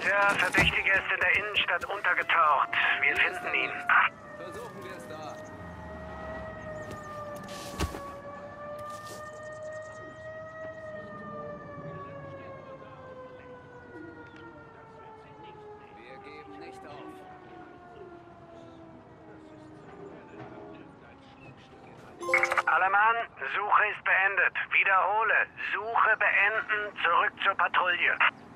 Der Verdächtige ist in der Innenstadt untergetaucht. Wir finden ihn. Versuchen wir es da. Wir geben nicht auf. Alle Mann, Suche ist beendet. Wiederhole, Suche beenden, zurück zur Patrouille.